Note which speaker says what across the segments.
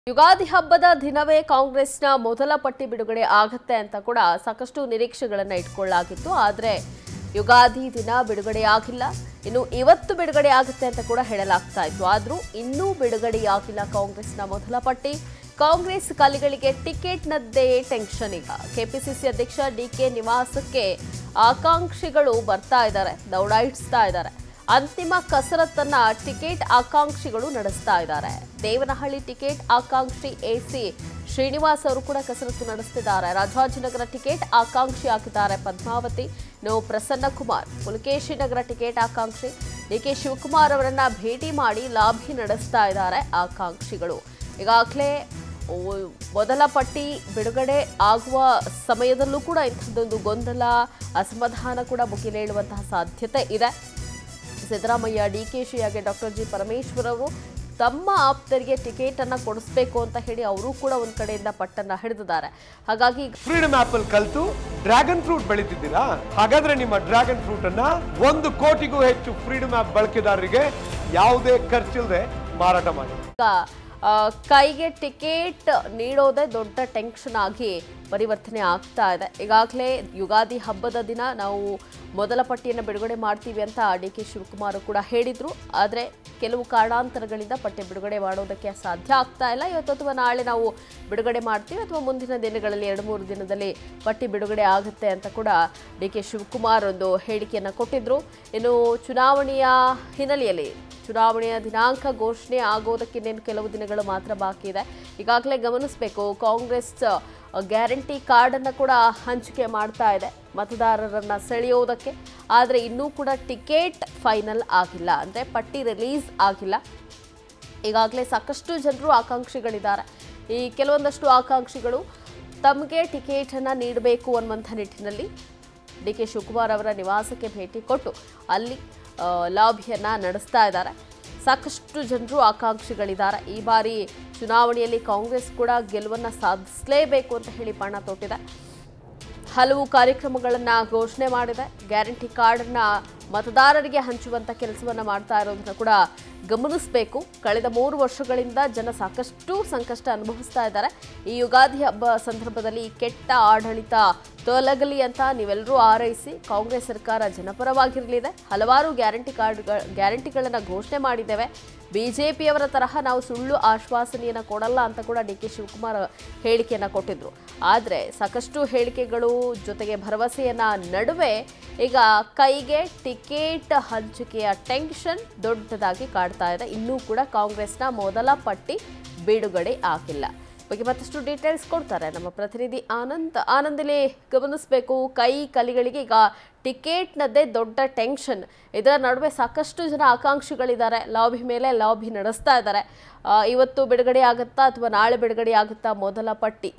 Speaker 1: ಯುಗಾದಿ ಹಬ್ಬದ ದಿನವೇ ಕಾಂಗ್ರೆಸ್ನ ಮೊದಲ ಪಟ್ಟಿ ಬಿಡುಗಡೆ ಆಗುತ್ತೆ ಅಂತ ಕೂಡ ಸಾಕಷ್ಟು ನಿರೀಕ್ಷೆಗಳನ್ನು ಇಟ್ಕೊಳ್ಳಲಾಗಿತ್ತು. ಆದರೆ ಯುಗಾದಿ ದಿನ ಬಿಡುಗಡೆಯಾಗಿಲ್ಲ. ಇನ್ನು ಇವತ್ತು ಬಿಡುಗಡೆ ಆಗುತ್ತೆ ಅಂತ ಕೂಡ ಹೇಳಲಾಗ್ತಾ ಇತ್ತು. ಆದರೂ ಇನ್ನೂ ಬಿಡುಗಡೆಯಾಗಿಲ್ಲ ಕಾಂಗ್ರೆಸ್ನ ಮೊದಲ ಪಟ್ಟಿ. ಕಾಂಗ್ರೆಸ್ ಕಲಿಗಳಿಗೆ ಟಿಕೆಟ್ನದ್ದೇ ಟೆನ್ಷನ್. ಈಗ ಕೆಪಿಸಿಸಿ ಅಧ್ಯಕ್ಷ ಡಿಕೆ ನಿವಾಸಕ್ಕೆ ಆಕಾಂಕ್ಷಿಗಳು ಬರ್ತಾ ಇದ್ದಾರೆ, ದೌಡಾಯಿಸ್ತಾ ಇದ್ದಾರೆ. ಅಂತಿಮ ಕಸರತ್ತನ್ನ ಟಿಕೆಟ್ ಆಕಾಂಕ್ಷಿಗಳು ನಡೆಸ್ತಾ ಇದ್ದಾರೆ. ದೇವನಹಳ್ಳಿ ಟಿಕೆಟ್ ಆಕಾಂಕ್ಷಿ ಎಸಿ ಶ್ರೀನಿವಾಸ್ ಅವರು ಕೂಡ ಕಸರತ್ತು ನಡೆಸುತ್ತಿದ್ದಾರೆ. ರಾಜಾಜಿನಗರ ಟಿಕೆಟ್ ಆಕಾಂಕ್ಷಿ ಆಗಿದ್ದಾರೆ ಪದ್ಮಾವತಿ. ಪ್ರಸನ್ನ ಕುಮಾರ್ ಪುಲಕೇಶಿ ನಗರ ಟಿಕೆಟ್ ಆಕಾಂಕ್ಷಿ ಡಿಕೆ ಶಿವಕುಮಾರ್ ಅವರನ್ನ ಭೇಟಿ ಮಾಡಿ ಲಾಬಿ ನಡೆಸ್ತಾ ಇದ್ದಾರೆ ಆಕಾಂಕ್ಷಿಗಳು. ಈಗಾಗಲೇ ಮೊದಲ ಪಟ್ಟಿ ಬಿಡುಗಡೆ ಆಗುವ ಸಮಯದಲ್ಲೂ ಕೂಡ ಇಂಥದ್ದೊಂದು ಗೊಂದಲ, ಅಸಮಾಧಾನ ಕೂಡ ಮುಗಿಲೇಳುವಂತಹ ಸಾಧ್ಯತೆ ಇದೆ. ಸಿದ್ದರಾಮಯ್ಯ, ಡಿಕೆಶಿ ಹಾಗೆ ಡಾಕ್ಟರ್ ಜಿ ಪರಮೇಶ್ವರ್ ಅವರು ತಮ್ಮ ಆಪ್ತರಿಗೆ ಟಿಕೆಟ್ ಅನ್ನ ಕೊಡಿಸಬೇಕು ಅಂತ ಹೇಳಿ ಅವರು ಕೂಡ ಒಂದ್ ಕಡೆಯಿಂದ ಪಟ್ಟನ್ನ ಹಿಡಿದಿದ್ದಾರೆ. ಹಾಗಾಗಿ
Speaker 2: ಫ್ರೀಡಮ್ ಆಪಲ್ ಕಲ್ತು ಡ್ರ್ಯಾಗನ್ ಫ್ರೂಟ್ ಬೆಳೀತಿದ್ದೀರಾ? ಹಾಗಾದ್ರೆ ನಿಮ್ಮ ಡ್ರ್ಯಾಗನ್ ಫ್ರೂಟ್ ಅನ್ನ 1 ಕೋಟಿಗೂ ಹೆಚ್ಚು ಫ್ರೀಡಮ್ ಆಪ್ ಬಳಕೆದಾರರಿಗೆ ಯಾವುದೇ ಖರ್ಚಿಲ್ಲದೆ ಮಾರಾಟ ಮಾಡಿ.
Speaker 1: ಕೈಗೆ ಟಿಕೆಟ್ ನೀಡೋದೇ ದೊಡ್ಡ ಟೆನ್ಷನ್ ಆಗಿ ಪರಿವರ್ತನೆ ಆಗ್ತಾ ಇದೆ. ಈಗಾಗಲೇ ಯುಗಾದಿ ಹಬ್ಬದ ದಿನ ನಾವು ಮೊದಲ ಪಟ್ಟಿಯನ್ನು ಬಿಡುಗಡೆ ಮಾಡ್ತೀವಿ ಅಂತ ಡಿಕೆ ಶಿವಕುಮಾರ್ ಕೂಡ ಹೇಳಿದ್ರು. ಆದರೆ ಕೆಲವು ಕಾರಣಾಂತರಗಳಿಂದ ಪಟ್ಟಿ ಬಿಡುಗಡೆ ಮಾಡೋದಕ್ಕೆ ಸಾಧ್ಯ ಆಗ್ತಾ ಇಲ್ಲ. ಇವತ್ತು ಅಥವಾ ನಾಳೆ ನಾವು ಬಿಡುಗಡೆ ಮಾಡ್ತೀವಿ ಅಥವಾ ಮುಂದಿನ ದಿನಗಳಲ್ಲಿ 2-3 ದಿನದಲ್ಲಿ ಪಟ್ಟಿ ಬಿಡುಗಡೆ ಆಗುತ್ತೆ ಅಂತ ಕೂಡ ಡಿಕೆ ಶಿವಕುಮಾರ್ ಒಂದು ಹೇಳಿಕೆಯನ್ನು ಕೊಟ್ಟಿದ್ರು. ಇನ್ನು ಚುನಾವಣೆಯ ಹಿನ್ನೆಲೆಯಲ್ಲಿ ಚುನಾವಣೆಯ ದಿನಾಂಕ ಘೋಷಣೆ ಆಗೋದಕ್ಕೆ ಕೆಲವು ದಿನಗಳು ಮಾತ್ರ ಬಾಕಿ ಇದೆ. ಈಗಾಗಲೇ ಗಮನಿಸಬೇಕು, ಕಾಂಗ್ರೆಸ್ ಗ್ಯಾರಂಟಿ ಕಾರ್ಡ್ ಅನ್ನು ಕೂಡ ಹಂಚಿಕೆ ಮಾಡ್ತಾ ಇದೆ ಮತದಾರರನ್ನ ಸೆಳೆಯೋದಕ್ಕೆ. ಆದರೆ ಇನ್ನೂ ಕೂಡ ಟಿಕೆಟ್ ಫೈನಲ್ ಆಗಿಲ್ಲ, ಅಂದರೆ ಪಟ್ಟಿ ರಿಲೀಸ್ ಆಗಿಲ್ಲ. ಈಗಾಗಲೇ ಸಾಕಷ್ಟು ಜನರು ಆಕಾಂಕ್ಷಿಗಳಿದ್ದಾರೆ. ಈ ಕೆಲವೊಂದಷ್ಟು ಆಕಾಂಕ್ಷಿಗಳು ತಮಗೆ ಟಿಕೆಟ್ ಅನ್ನು ನೀಡಬೇಕು ಅನ್ನುವಂಥ ನಿಟ್ಟಿನಲ್ಲಿ ಡಿಕೆ ಶಿವಕುಮಾರ್ ಅವರ ನಿವಾಸಕ್ಕೆ ಭೇಟಿ ಕೊಟ್ಟು ಅಲ್ಲಿ ಲಾಬಿಯನ್ನು ನಡೆಸ್ತಾ ಇದ್ದಾರೆ. ಸಾಕಷ್ಟು ಜನರು ಆಕಾಂಕ್ಷಿಗಳಿದ್ದಾರೆ. ಈ ಬಾರಿ ಚುನಾವಣೆಯಲ್ಲಿ ಕಾಂಗ್ರೆಸ್ ಕೂಡ ಗೆಲುವನ್ನು ಸಾಧಿಸಲೇಬೇಕು ಅಂತ ಹೇಳಿ ಪಣ ತೊಟ್ಟಿದೆ. ಹಲವು ಕಾರ್ಯಕ್ರಮಗಳನ್ನು ಘೋಷಣೆ ಮಾಡಿದೆ. ಗ್ಯಾರಂಟಿ ಕಾರ್ಡನ್ನು ಮತದಾರರಿಗೆ ಹಂಚುವಂಥ ಕೆಲಸವನ್ನು ಮಾಡ್ತಾ ಇರೋದನ್ನು ಕೂಡ ಗಮನಿಸಬೇಕು. ಕಳೆದ 3 ವರ್ಷಗಳಿಂದ ಜನ ಸಾಕಷ್ಟು ಸಂಕಷ್ಟ ಅನುಭವಿಸ್ತಾ ಇದ್ದಾರೆ. ಈ ಯುಗಾದಿ ಹಬ್ಬ ಸಂದರ್ಭದಲ್ಲಿ ಕೆಟ್ಟ ಆಡಳಿತ ತೊಲಗಲಿ ಅಂತ ನೀವೆಲ್ಲರೂ ಆರೈಸಿ ಕಾಂಗ್ರೆಸ್ ಸರ್ಕಾರ ಜನಪರವಾಗಿರಲಿದೆ. ಹಲವಾರು ಗ್ಯಾರಂಟಿಗಳನ್ನು ಘೋಷಣೆ ಮಾಡಿದ್ದೇವೆ. ಬಿಜೆಪಿಯವರ ತರಹ ನಾವು ಸುಳ್ಳು ಆಶ್ವಾಸನೆಯನ್ನು ಕೊಡಲ್ಲ ಅಂತ ಕೂಡ ಡಿಕೆ ಶಿವಕುಮಾರ್ ಹೇಳಿಕೆಯನ್ನು ಕೊಟ್ಟಿದ್ರು. ಆದರೆ ಸಾಕಷ್ಟು ಹೇಳಿಕೆಗಳು ಜೊತೆಗೆ ಭರವಸೆಯನ್ನ ನಡುವೆ ಈಗ ಕೈಗೆ ಟಿಕೆಟ್ ಹಂಚಿಕೆಯ ಟೆನ್ಷನ್ ದೊಡ್ಡದಾಗಿ ಕಾಡ್ತಾ ಇದೆ. ಇನ್ನೂ ಕೂಡ ಕಾಂಗ್ರೆಸ್ನ ಮೊದಲ ಪಟ್ಟಿ ಬಿಡುಗಡೆ ಆಗಿಲ್ಲ. ಬಗ್ಗೆ ಮತ್ತಷ್ಟು ಡೀಟೇಲ್ಸ್ ಕೊಡ್ತಾರೆ ನಮ್ಮ ಪ್ರತಿನಿಧಿ ಆನಂದ್. ಇಲ್ಲಿ ಗಮನಿಸಬೇಕು, ಕಲಿಗಳಿಗೆ ಈಗ ಟಿಕೆಟ್ನದ್ದೇ ದೊಡ್ಡ ಟೆನ್ಷನ್. ಇದರ ನಡುವೆ ಸಾಕಷ್ಟು ಜನ ಆಕಾಂಕ್ಷಿಗಳಿದ್ದಾರೆ. ಲಾಬಿ ಮೇಲೆ ಲಾಬಿ ನಡೆಸ್ತಾ ಇದ್ದಾರೆ. ಇವತ್ತು ಬಿಡುಗಡೆ ಆಗುತ್ತಾ ಅಥವಾ ನಾಳೆ ಬಿಡುಗಡೆ ಆಗುತ್ತಾ ಮೊದಲ ಪಟ್ಟಿ?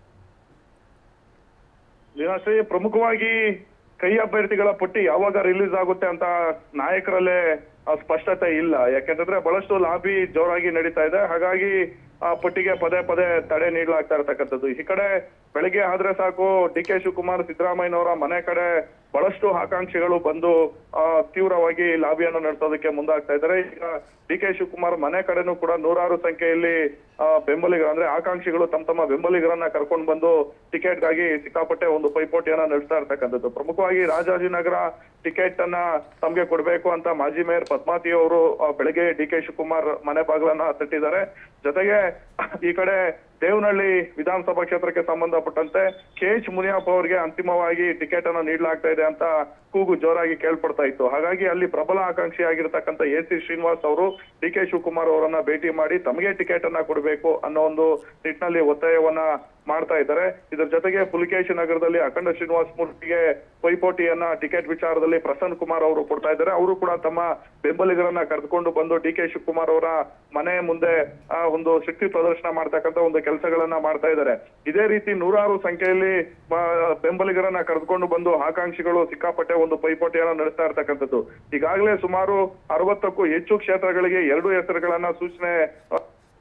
Speaker 3: ಪ್ರಮುಖವಾಗಿ ಕೈ ಅಭ್ಯರ್ಥಿಗಳ ಪಟ್ಟಿ ಯಾವಾಗ ರಿಲೀಸ್ ಆಗುತ್ತೆ ಅಂತ ನಾಯಕರಲ್ಲೇ ಸ್ಪಷ್ಟತೆ ಇಲ್ಲ. ಯಾಕೆಂತಂದ್ರೆ ಬಹಳಷ್ಟು ಲಾಬಿ ಜೋರಾಗಿ ನಡೀತಾ ಇದೆ. ಹಾಗಾಗಿ ಆ ಪಟ್ಟಿಗೆ ಪದೇ ಪದೇ ತಡೆ ನೀಡಲಾಗ್ತಾ ಇರತಕ್ಕಂಥದ್ದು. ಈ ಕಡೆ ಬೆಳಗ್ಗೆ ಆದ್ರೆ ಸಾಕು ಡಿಕೆ ಶಿವಕುಮಾರ್, ಸಿದ್ದರಾಮಯ್ಯನವರ ಮನೆ ಕಡೆ ಬಹಳಷ್ಟು ಆಕಾಂಕ್ಷಿಗಳು ಬಂದು ತೀವ್ರವಾಗಿ ಲಾಬಿಯನ್ನು ನಡೆಸೋದಕ್ಕೆ ಮುಂದಾಗ್ತಾ ಇದ್ದಾರೆ. ಈಗ ಡಿಕೆ ಶಿವಕುಮಾರ್ ಮನೆ ಕಡೆನೂ ಕೂಡ 100 ಸಂಖ್ಯೆಯಲ್ಲಿ ಬೆಂಬಲಿಗರು ಅಂದ್ರೆ ಆಕಾಂಕ್ಷಿಗಳು ತಮ್ಮ ಬೆಂಬಲಿಗರನ್ನ ಕರ್ಕೊಂಡು ಬಂದು ಟಿಕೆಟ್ಗಾಗಿ ಸಿಕ್ಕಾಪಟ್ಟೆ ಒಂದು ಪೈಪೋಟಿಯನ್ನ ನಡೆಸ್ತಾ ಇರ್ತಕ್ಕಂಥದ್ದು. ಪ್ರಮುಖವಾಗಿ ರಾಜಾಜಿನಗರ ಟಿಕೆಟ್ ಅನ್ನ ತಮ್ಗೆ ಕೊಡ್ಬೇಕು ಅಂತ ಮಾಜಿ ಮೇಯರ್ ಪದ್ಮಾವತಿ ಅವರು ಬೆಳಗ್ಗೆ ಡಿಕೆ ಶಿವಕುಮಾರ್ ಮನೆ ಬಾಗಿಲನ್ನ ತಟ್ಟಿದ್ದಾರೆ. ಜೊತೆಗೆ ಈ ಕಡೆ ದೇವನಹಳ್ಳಿ ವಿಧಾನಸಭಾ ಕ್ಷೇತ್ರಕ್ಕೆ ಸಂಬಂಧಪಟ್ಟಂತೆ KH ಮುನಿಯಪ್ಪ ಅವರಿಗೆ ಅಂತಿಮವಾಗಿ ಟಿಕೆಟ್ ಅನ್ನ ನೀಡಲಾಗ್ತಾ ಇದೆ ಅಂತ ಕೂಗು ಜೋರಾಗಿ ಕೇಳ್ಪಡ್ತಾ ಇತ್ತು. ಹಾಗಾಗಿ ಅಲ್ಲಿ ಪ್ರಬಲ ಆಕಾಂಕ್ಷಿ ಆಗಿರ್ತಕ್ಕಂಥ ಎಸಿ ಶ್ರೀನಿವಾಸ್ ಅವರು ಡಿಕೆ ಶಿವಕುಮಾರ್ ಅವರನ್ನ ಭೇಟಿ ಮಾಡಿ ತಮಗೆ ಟಿಕೆಟ್ ಅನ್ನ ಕೊಡಬೇಕು ಅನ್ನೋ ಒಂದು ನಿಟ್ಟಿನಲ್ಲಿ ಒತ್ತಾಯವನ್ನ ಮಾಡ್ತಾ ಇದ್ದಾರೆ. ಇದರ ಜೊತೆಗೆ ಪುಲಕೇಶಿ ನಗರದಲ್ಲಿ ಅಖಂಡ ಶ್ರೀನಿವಾಸ ಮೂರ್ತಿಗೆ ಪೈಪೋಟಿಯನ್ನ ಟಿಕೆಟ್ ವಿಚಾರದಲ್ಲಿ ಪ್ರಸನ್ನ ಕುಮಾರ್ ಅವರು ಕೊಡ್ತಾ ಇದ್ದಾರೆ. ಅವರು ಕೂಡ ತಮ್ಮ ಬೆಂಬಲಿಗರನ್ನ ಕರೆದುಕೊಂಡು ಬಂದು ಡಿಕೆ ಶಿವಕುಮಾರ್ ಅವರ ಮನೆ ಮುಂದೆ ಒಂದು ಶಕ್ತಿ ಪ್ರದರ್ಶನ ಮಾಡ್ತಕ್ಕಂಥ ಒಂದು ಕೆಲಸಗಳನ್ನ ಮಾಡ್ತಾ ಇದ್ದಾರೆ. ಇದೇ ರೀತಿ 100 ಸಂಖ್ಯೆಯಲ್ಲಿ ಬೆಂಬಲಿಗರನ್ನ ಕರೆದುಕೊಂಡು ಬಂದು ಆಕಾಂಕ್ಷಿಗಳು ಸಿಕ್ಕಾಪಟ್ಟೆ ಒಂದು ಪೈಪೋಟಿಯನ್ನ ನಡೆಸ್ತಾ ಇರ್ತಕ್ಕಂಥದ್ದು. ಈಗಾಗಲೇ ಸುಮಾರು 60ಕ್ಕೂ ಹೆಚ್ಚು ಕ್ಷೇತ್ರಗಳಿಗೆ 2 ಹೆಸರುಗಳನ್ನ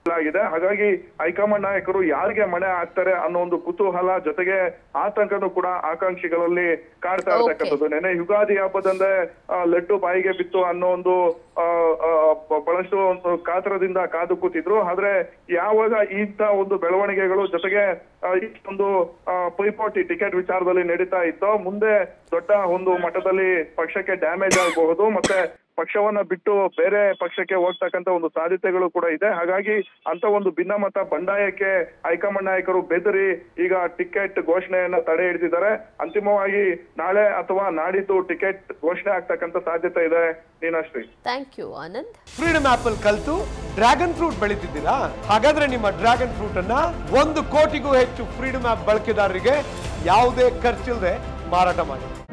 Speaker 3: ಆಗಿದೆ. ಹಾಗಾಗಿ ಹೈಕಮಾಂಡ್ ನಾಯಕರು ಯಾರಿಗೆ ಮಣೆ ಹಾಕ್ತಾರೆ ಅನ್ನೋ ಒಂದು ಕುತೂಹಲ ಜೊತೆಗೆ ಆತಂಕನೂ ಕೂಡ ಆಕಾಂಕ್ಷಿಗಳಲ್ಲಿ ಕಾಡ್ತಾ ಇರ್ತಕ್ಕಂಥದ್ದು. ನೆನೆ ಯುಗಾದಿ ಹಬ್ಬದಂದೇ ಲಡ್ಡು ಬಾಯಿಗೆ ಬಿತ್ತು ಅನ್ನೋ ಒಂದು ಬಹಳಷ್ಟು ಒಂದು ಕಾತರದಿಂದ ಕಾದು ಕೂತಿದ್ರು. ಆದ್ರೆ ಯಾವಾಗ ಇಂಥ ಒಂದು ಬೆಳವಣಿಗೆಗಳು ಜೊತೆಗೆ ಇಷ್ಟೊಂದು ಪೈಪೋಟಿ ಟಿಕೆಟ್ ವಿಚಾರದಲ್ಲಿ ನಡೀತಾ ಇತ್ತೋ ಮುಂದೆ ದೊಡ್ಡ ಒಂದು ಮಟ್ಟದಲ್ಲಿ ಪಕ್ಷಕ್ಕೆ ಡ್ಯಾಮೇಜ್ ಆಗಬಹುದು, ಮತ್ತೆ ಪಕ್ಷವನ್ನ ಬಿಟ್ಟು ಬೇರೆ ಪಕ್ಷಕ್ಕೆ ಹೋಗ್ತಕ್ಕಂತ ಒಂದು ಸಾಧ್ಯತೆಗಳು ಕೂಡ ಇದೆ. ಹಾಗಾಗಿ ಅಂತ ಒಂದು ಭಿನ್ನಮತ ಬಂಡಾಯಕ್ಕೆ ಹೈಕಮಾಂಡ್ ನಾಯಕರು ಬೆದರಿ ಈಗ ಟಿಕೆಟ್ ಘೋಷಣೆಯನ್ನ ತಡೆ ಹಿಡಿದಿದ್ದಾರೆ. ಅಂತಿಮವಾಗಿ ನಾಳೆ ಅಥವಾ ನಾಡಿದ್ದು ಟಿಕೆಟ್ ಘೋಷಣೆ ಆಗ್ತಕ್ಕಂತ ಸಾಧ್ಯತೆ ಇದೆ. ನೀನಾಶ್ರೀ.
Speaker 1: Thank you Anand.
Speaker 2: Freedom App ಅಲ್ಲಿ ಕಲ್ತು ಡ್ರ್ಯಾಗನ್ ಫ್ರೂಟ್ ಬೆಳೀತಿದ್ದೀರಾ? ಹಾಗಾದ್ರೆ ನಿಮ್ಮ ಡ್ರ್ಯಾಗನ್ ಫ್ರೂಟ್ ಅನ್ನ 1 ಕೋಟಿಗೂ ಹೆಚ್ಚು ಫ್ರೀಡಮ್ ಆಪ್ ಬಳಕೆದಾರರಿಗೆ ಯಾವುದೇ ಖರ್ಚಿಲ್ಲದೆ ಮಾರಾಟ ಮಾಡಿ.